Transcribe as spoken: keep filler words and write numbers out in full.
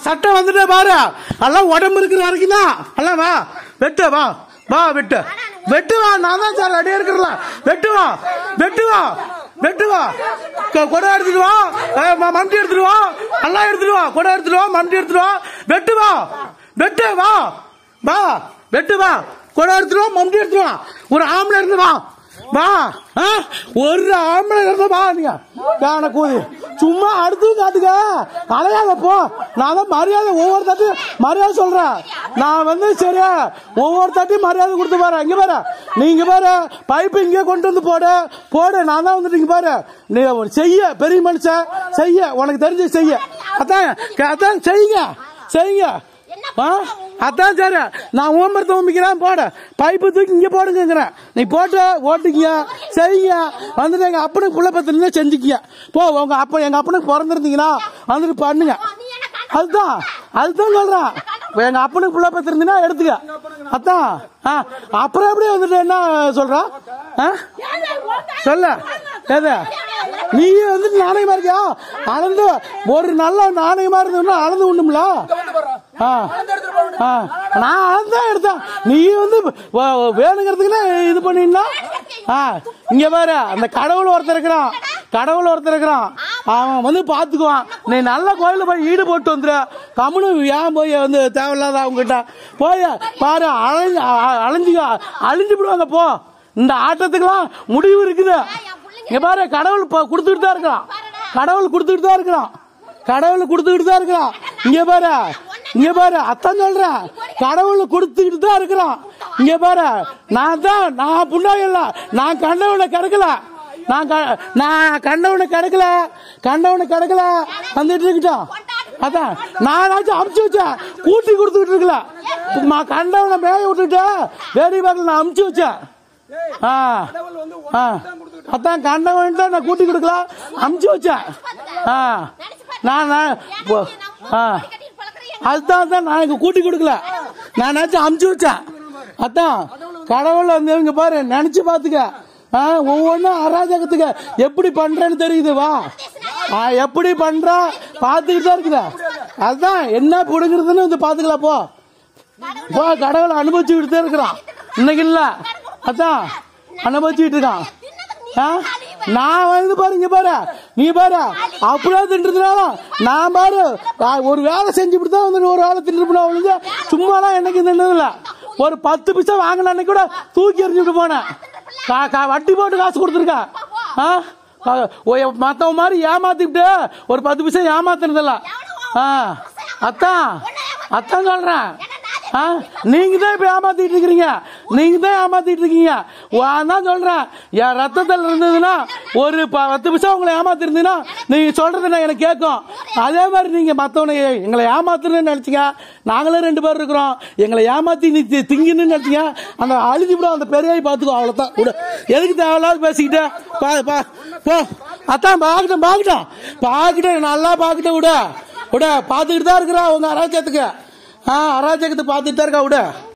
சட்டம் வந்துட்டே பாரு. எல்லாம் உடம்பு இருக்கிற வரைக்கும் தான். எல்லாம் வா வெட்டு, வா வா வெட்டு வெட்டு வா. நான் தான் சார் ரெடியா இருக்கிறல. வெட்டு வா வெட்டு வா வெட்டு வா. கொடை எடுத்துட்டு வா, மம்டி எடுத்துட்டு வா, எல்லாம் எடுத்துட்டு வா. கொடை எடுத்துட்டு வா, மம்டி எடுத்துட்டு வா. வெட்டு வா வெட்டு வா வா வெட்டு வா. கொடை எடுத்துட்டு வா, மம்டி எடுத்துட்டு வா. ஒரு ஆம்பளை இருந்து வா வா. ஒரு ஆம்பளை இருந்தா வா. நீங்க காண கூதி சும்மா அடுத்து காட்டுக்க அலையாத போ. நான் தான் மரியாதை ஒவ்வொரு தாட்டி மரியாதை சொல்றேன். நான் வந்து சரியா ஒவ்வொரு தாட்டி மரியாதை கொடுத்து பாரு. இங்க பாரு, நீங்க பாரு பைப்பு இங்கே கொண்டு வந்து போடு போடு. நான் தான் வந்துட்டு இங்க பாரு. நீ செய்ய பெரிய மனுஷன் செய்ய, உனக்கு தெரிஞ்சு செய்ய. அதான் அதான் செய்யுங்க செய்யுங்க. அதான் சரி, நான் ஓம்பரத்தை ஓம்பிக்கிறேன். போட பைப்பு தூக்கி இங்க போடுங்கிறேன். நீ போட்டு ஓட்டுக்கிய செய்யுங்க. வந்துட்டு எங்க அப்பனுக்கு புள்ள பத்தினா செஞ்சுக்கிய போ. உங்க அப்ப எங்க அப்பனுக்கு பிறந்திருந்தீங்கன்னா வந்துட்டு பண்ணுங்க. அதுதான் அதுதான் சொல்றேன். எங்க அப்பனுக்கு புள்ள பத்திருந்தீங்கன்னா எடுத்துக்க. அதான் அப்புறம் எப்படி வந்துட்டு என்ன சொல்ற சொல்ல எது? நீ வந்துட்டு நாணயமா இருக்கியா? அளந்து ஒரு நல்ல நாணயமா இருந்ததுன்னா அளந்து உண்டும்ல. நான் அளந்தான் எடுத்தேன். நீ வந்து வேணுங்கிறதுக்குன்னா இது பண்ணினா இங்க பாரு. அந்த கடவுள் ஒருத்தர் இருக்கிறான், கடவுள் ஒருத்தர் இருக்கிறான். அவன் வந்து பாத்துக்குவான். நீ நல்ல கோயில போய் ஈடு போட்டு வந்துரு. கம்முனு ஏன் போய் வந்து தேவையில்லாத அவங்க கிட்ட போய் பாரு. அழிஞ்சு அழிஞ்சுக்க அழிஞ்சு விடுவாங்க. போ, இந்த ஆட்டத்துக்கெல்லாம் முடிவு இருக்குது. இங்க பாரு, கடவுள் கொடுத்துட்டு தான் இருக்கிறான். கடவுள் கொடுத்துட்டு தான் இருக்கிறான். கடவுள் கொடுத்துக்கிட்டு தான் இருக்கிறான். இங்க பாரு இங்க பாரு அத்தான் சொல்றேன். கடவுள் கொடுத்துக்கிட்டு தான் இருக்கிறான். இங்க பாரு, நான் தான் நான் புண்ணாயில்ல. நான் கண்டவனை கிடைக்கல. நான் நான் கண்டவனை கிடைக்கல கண்டவனை கிடைக்கல வந்துட்டு இருக்கட்டும். அதான் நானாச்சும் அமுச்சு வச்சேன். கூட்டி கொடுத்துக்கிட்டு இருக்கல. கண்டவனை மேய விட்டுட்டு வேடி பார்க்கல. நான் அமுச்சு வச்சேன். அதான் கண்டவன் நான் கூட்டி கொடுக்கல, அமுச்சு வச்சேன். நான் அதுதான் தான் நான் இங்க கூட்டி கொடுக்கல. நானாச்சும் அமுச்சு வச்சேன். அதான் கடவுள் வந்து இவங்க பாரு நினைச்சு பாத்துக்க. ஒவ்வொன்னும் அராஜகத்துக்கு எப்படி பண்றேன்னு தெரியுது. வா எப்படி பண்ற பாத்துக்கிட்டு தான் இருக்குதா. அதுதான் என்ன புடுங்கிறதுன்னு வந்து பாத்துக்கலாம். போ போ. கடவுளை அனுபவிச்சுக்கிட்டு தான் இருக்கிறான். இன்னைக்கு இல்ல, அதான் அனுபவிச்சுட்டு இருக்கான். நான் வந்து பாருங்க பாரு, நீ பாரு அப்படியே தின்றதுனால நான் பாரு ஒரு வேலை செஞ்சுட்டு தான் வந்து ஒரு வேலை தின்னு சும்மாலாம் எனக்கு தின்னதில்ல. ஒரு பத்து பைசா வாங்கின அன்னைக்கு கூட தூக்கி எறிஞ்சுட்டு போனேன். வட்டி போட்டு காசு கொடுத்துருக்கேன். மத்தவங்க மாதிரி ஏமாத்திட்டு ஒரு பத்து பைசா ஏமாத்தினதில்ல. அத்தான் அத்தான் சொல்றேன். நீங்க தான் இப்ப ஏமாத்திட்டு இருக்கிறீங்க. நீங்க தான் ஏமாத்திட்டு இருக்கீங்க. நான் சொல்றேன், என் ரத்தத்தில் இருந்ததுன்னா ஒரு பத்து நிமிஷம் உங்களை ஏமாத்தி இருந்தீங்கன்னா நீங்க சொல்றது எனக்கு கேட்கும். அதே மாதிரி நீங்க மத்தவனை எங்களை ஏமாத்துறேன்னு நினைச்சீங்க. நாங்களும் ரெண்டு பேர் இருக்கிறோம். எங்களை ஏமாத்தி நீ திங்கன்னு நினைச்சீங்க. அந்த அழுதி விட அந்த பெரியாய் பாத்துக்கோ. அவ்வளவுதான். எதுக்கு தேவையில்லாத பேசிக்கிட்ட போ. அத்தான் பாக்கிட்டேன் பாக்கிட்டேன் பாக்கிட்டேன் நல்லா பாக்கிட்டேன். விட விட பாத்துக்கிட்டு தான் இருக்கிறா உங்க அராஜகத்துக்கு. அராஜகத்தை பாத்துட்டு தான் இருக்கா. விட